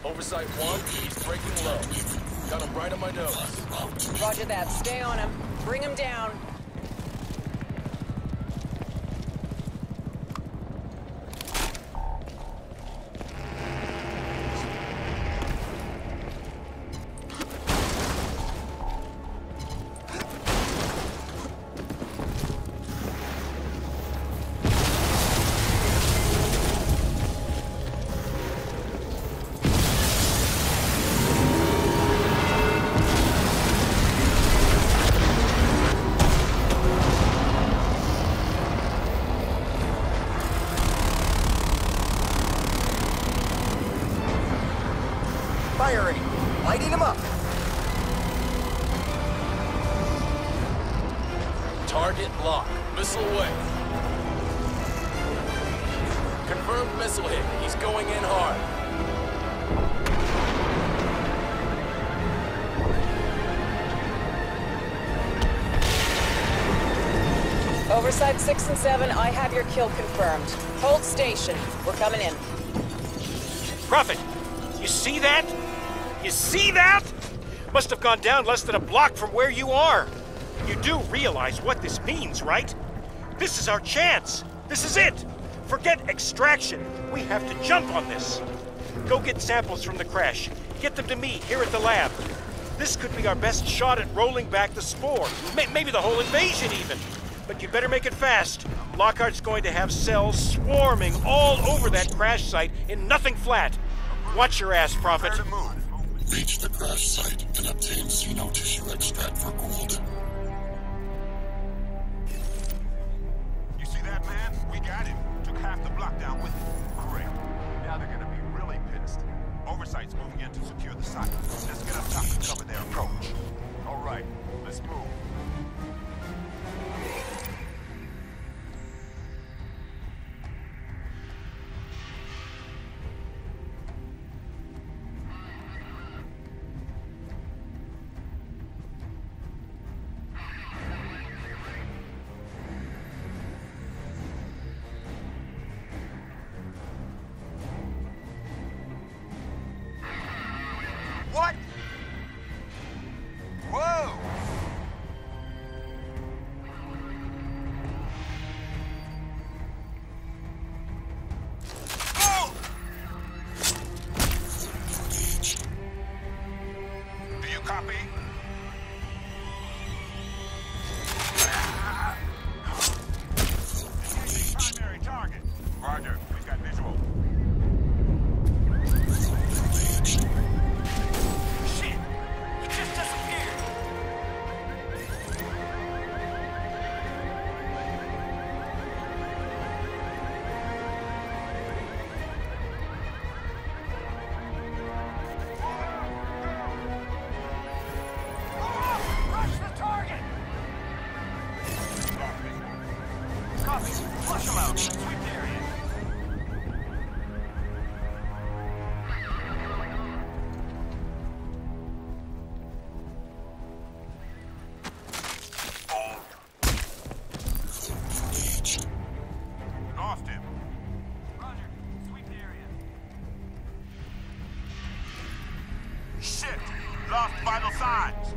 Oversight 1, he's breaking low. Got him right on my nose. Roger that. Stay on him. Bring him down. Firing! Lighting him up! Target locked. Missile away. Confirmed missile hit. He's going in hard. Oversight 6 and 7, I have your kill confirmed. Hold station. We're coming in. Prophet, you see that? You see that? Must have gone down less than a block from where you are. You do realize what this means, right? This is our chance. This is it. Forget extraction. We have to jump on this. Go get samples from the crash. Get them to me here at the lab. This could be our best shot at rolling back the spore. Maybe the whole invasion even. But you better make it fast. Lockhart's going to have cells swarming all over that crash site in nothing flat. Watch your ass, Prophet. Reach the crash site and obtain xeno tissue extract for Gould. You see that, man? We got him. Took half the block down with him. Great. Now they're gonna be really pissed. Oversight's moving in to secure the site. Let's get up top and cover their approach. All right, let's move. What? Whoa! Oh! Do you copy? Primary target. Roger, we've got visual. Flush them out. Sweep the area. Lost him. Roger. Sweep the area. Shit! Lost vital signs.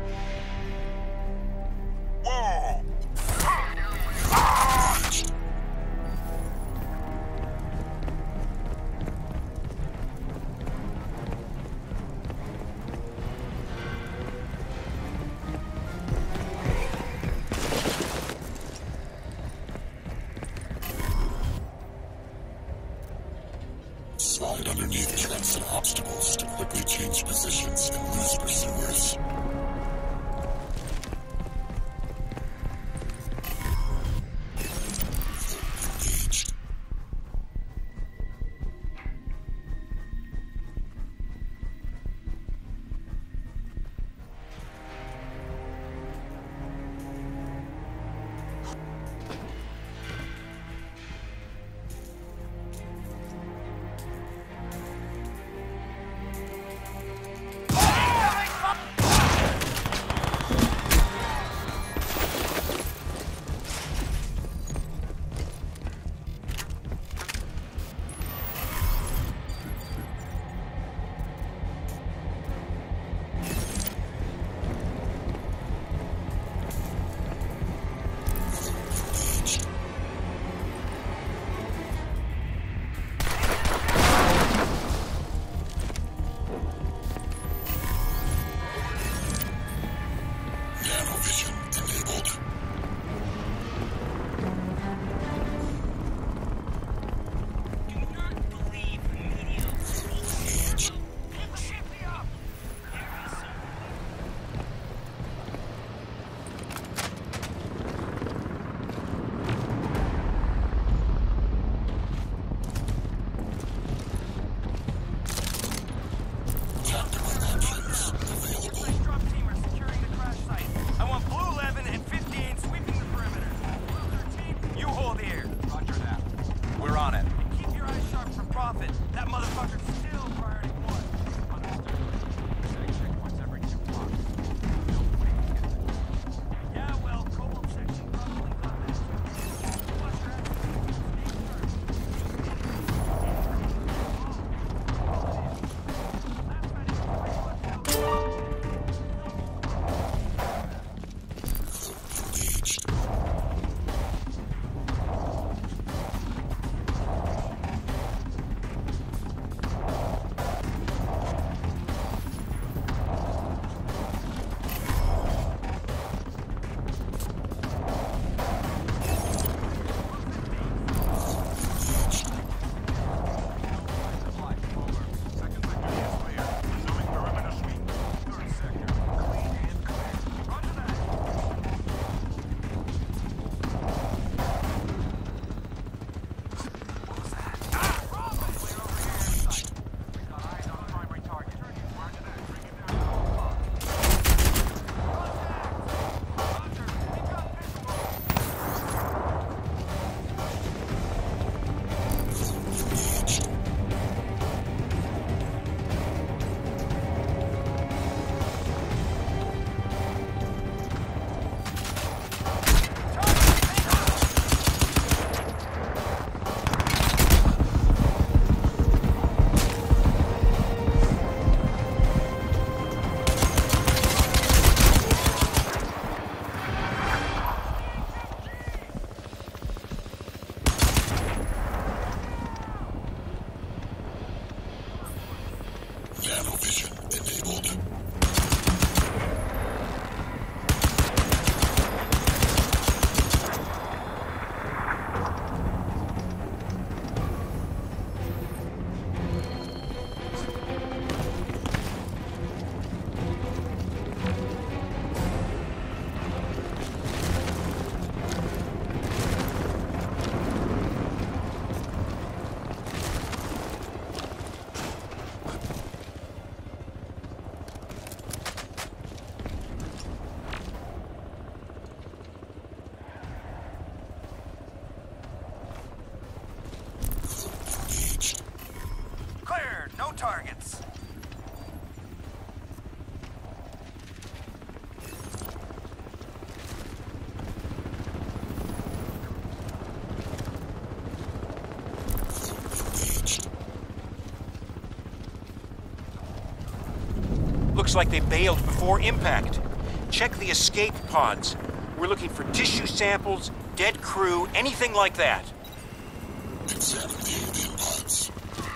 Whoa! Slide underneath trucks and obstacles to quickly change positions and lose pursuers. Looks like they bailed before impact. Check the escape pods. We're looking for tissue samples, dead crew, anything like that. Examine the alien pods.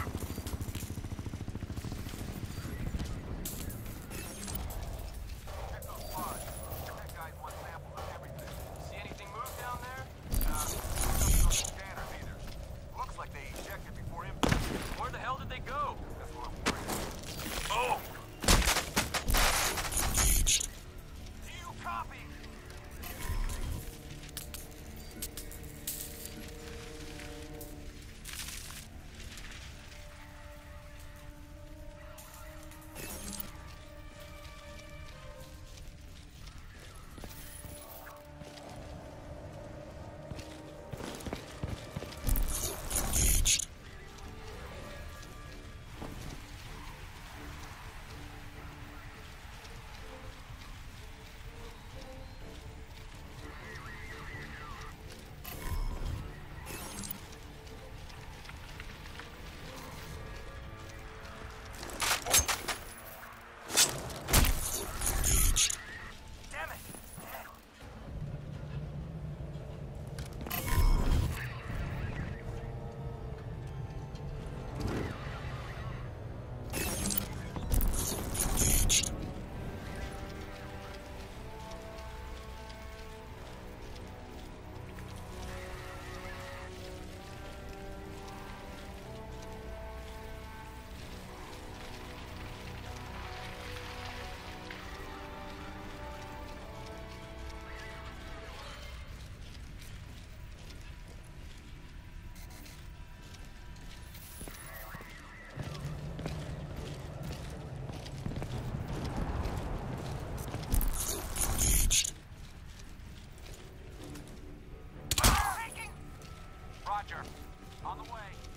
On the way.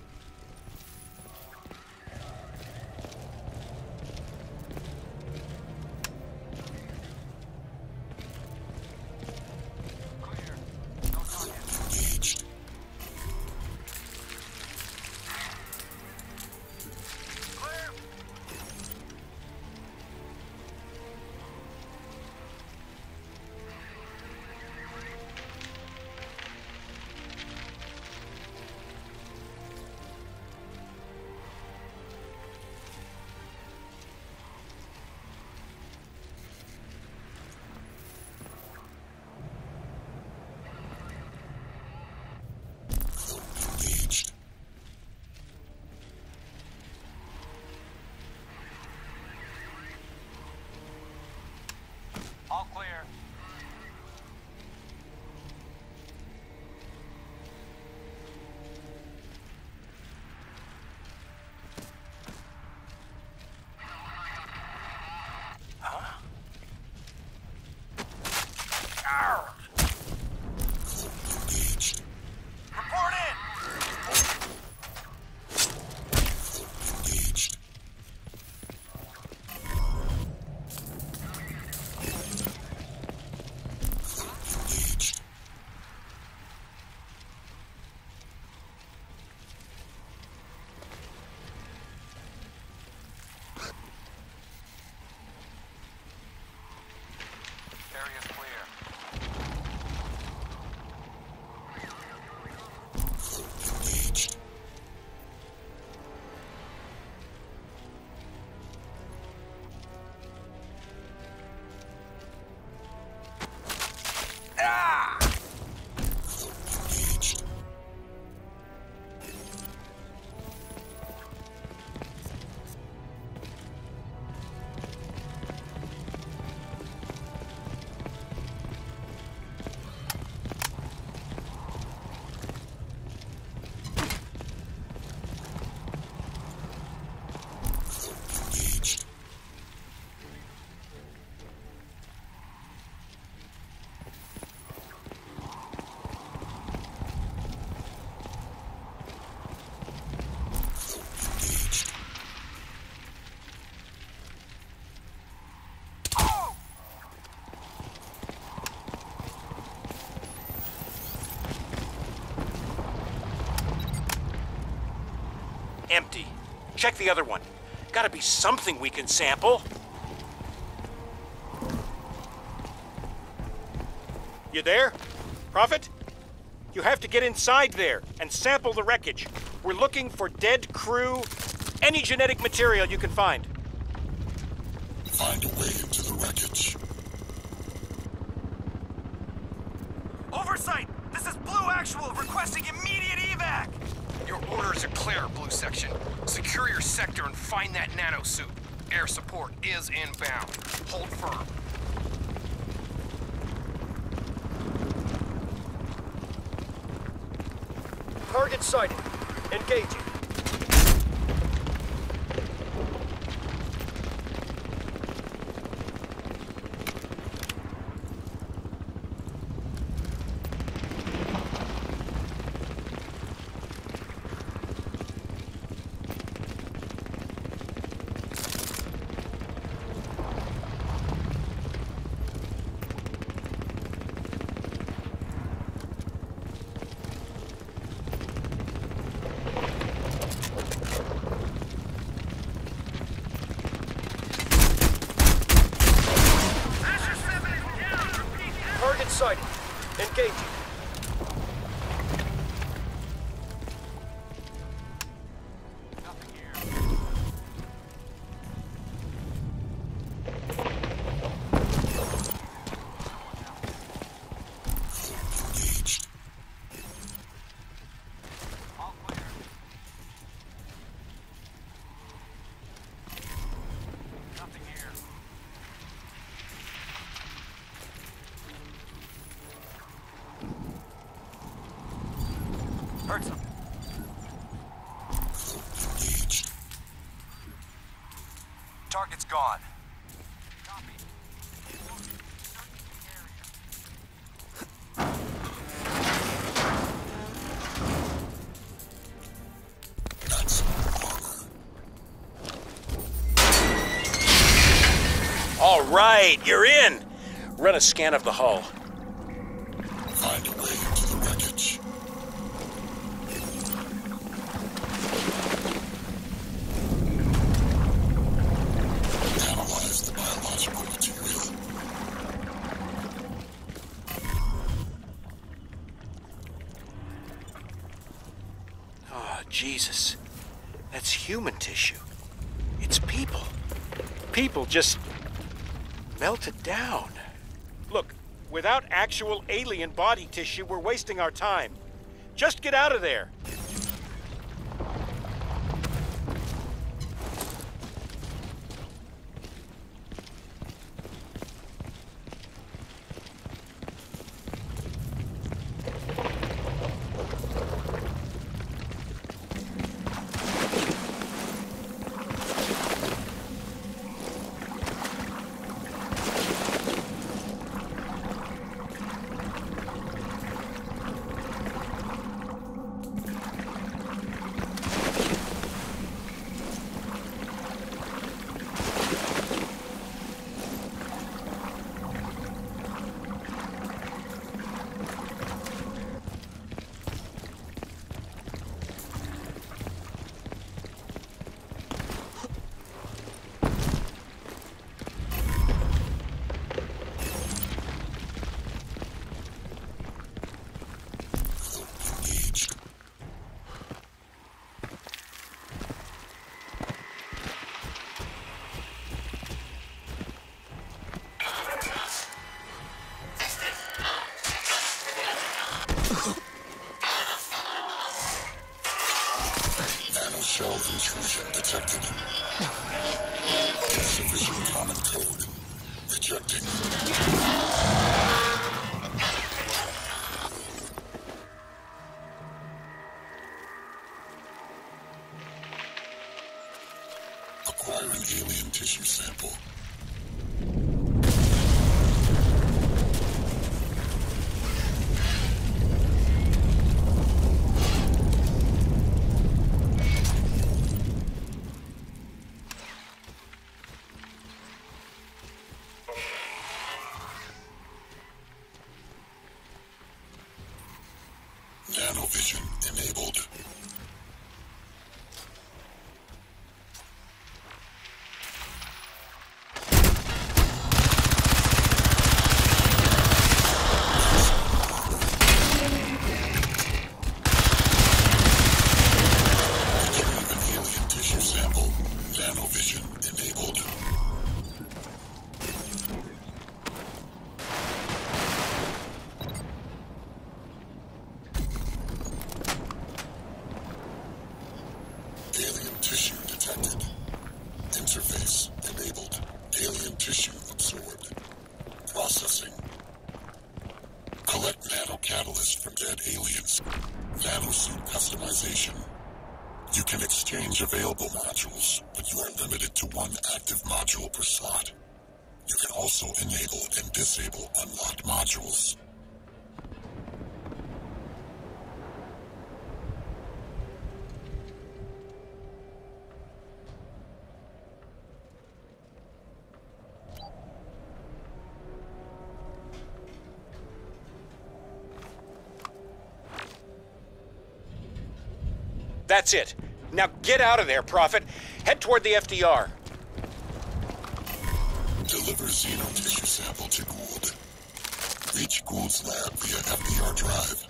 All clear. Huh? Ow! Report in! Area's clear. Ah! Empty. Check the other one. Gotta be something we can sample. You there? Prophet? You have to get inside there and sample the wreckage. We're looking for dead crew, any genetic material you can find. Find a way into the wreckage. Oversight! This is Blue Actual requesting immediate evac! Your orders are clear, Blue Section. Secure your sector and find that nanosuit. Air support is inbound. Hold firm. Target sighted. Engaging. Sighted. Engaging. Engaged. All clear. Nothing here. Heard something. Engaged. Target's gone. Copy. Got some armor. All right, you're in. Run a scan of the hull. Find a way into the wreckage. Analyze the biological material. Oh, Jesus. That's human tissue. It's people. People just melted down. Look, without actual alien body tissue, we're wasting our time. Just get out of there. Shell intrusion detected. Insufficient common code. Rejecting. Acquire an alien tissue sample. Nanovision enabled. Alien tissue detected. Interface enabled. Alien tissue absorbed. Processing. Collect nanocatalyst from dead aliens. Nanosuit customization. You can exchange available modules, but you are limited to one active module per slot. You can also enable and disable unlocked modules. That's it. Now get out of there, Prophet. Head toward the FDR. Deliver xenotissue sample to Gould. Reach Gould's lab via FDR drive.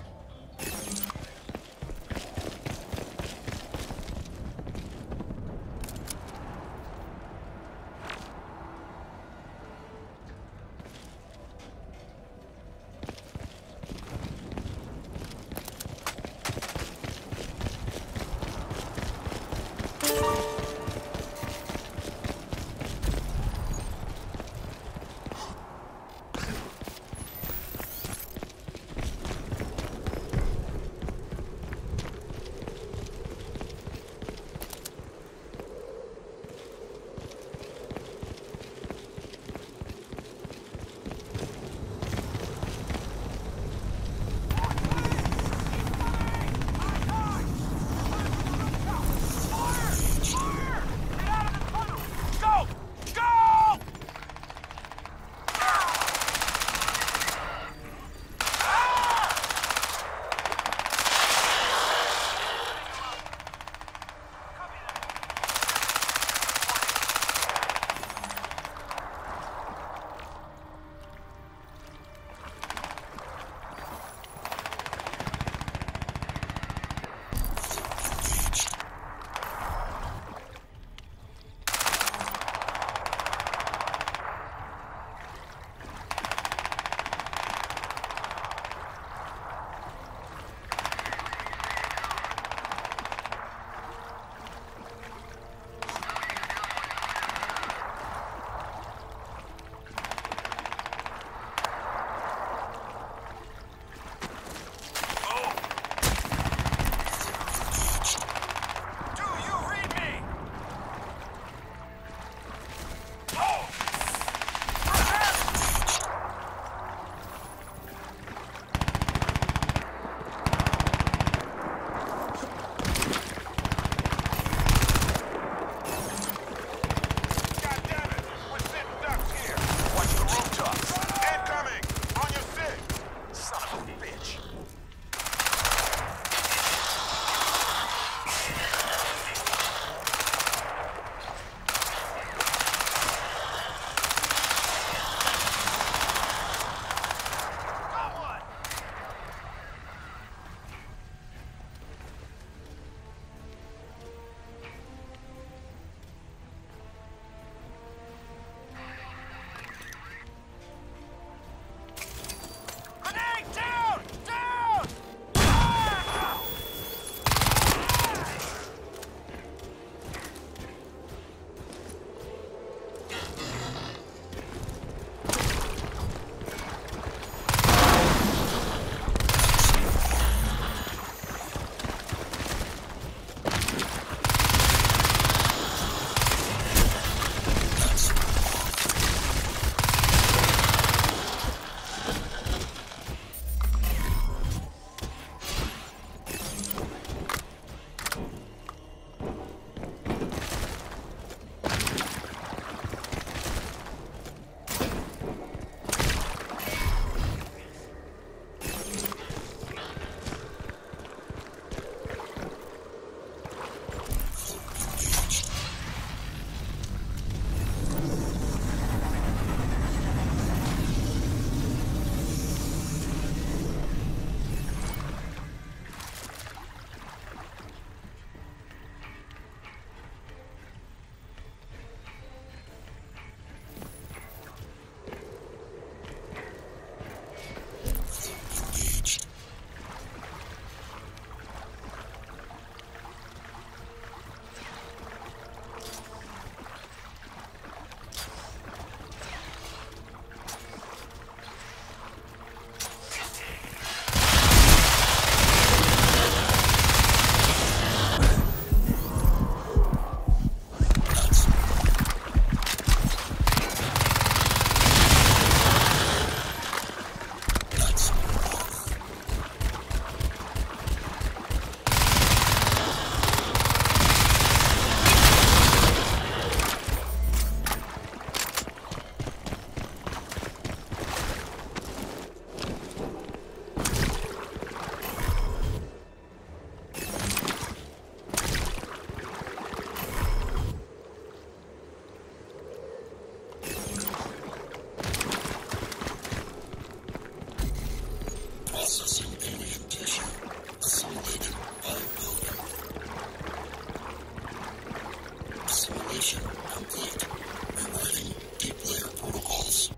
Annihilation complete. Rewriting deep layer protocols.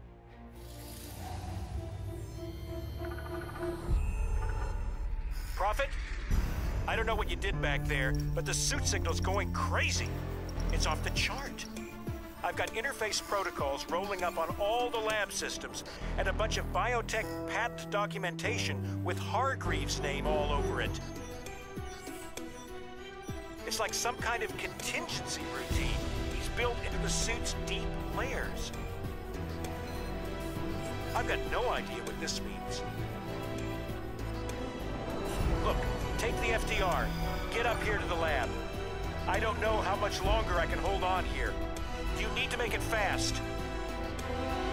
Prophet? I don't know what you did back there, but the suit signal's going crazy. It's off the chart. I've got interface protocols rolling up on all the lab systems, and a bunch of biotech patent documentation with Hargreaves' name all over it. It's like some kind of contingency routine he's built into the suit's deep layers. I've got no idea what this means. Look, take the FDR. Get up here to the lab. I don't know how much longer I can hold on here. You need to make it fast.